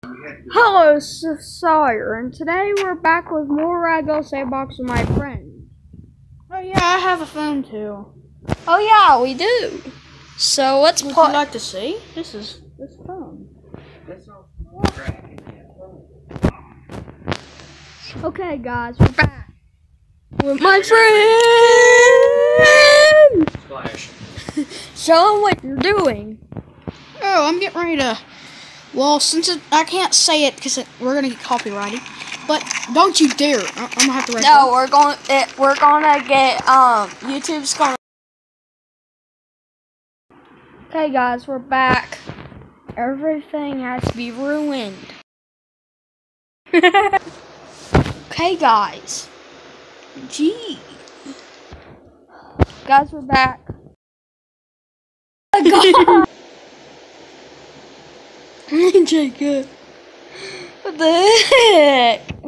Hello, Sawyer, and today we're back with more Ragdoll sandbox with my friend. Oh yeah, I have a phone too. Oh yeah, we do. So let's Would play. you like to see? This is this phone. Okay, guys, we're back with my friend. Splash. Show them what you're doing. Oh, I'm getting ready to. Well, since I can't say it because we're gonna get copyrighted, but don't you dare! I'm gonna have to write. No, we're gonna get YouTube's gonna. Okay, guys, we're back. Everything has to be ruined. Okay, guys. Gee. Guys, we're back. Oh, God. Jacob. What the heck?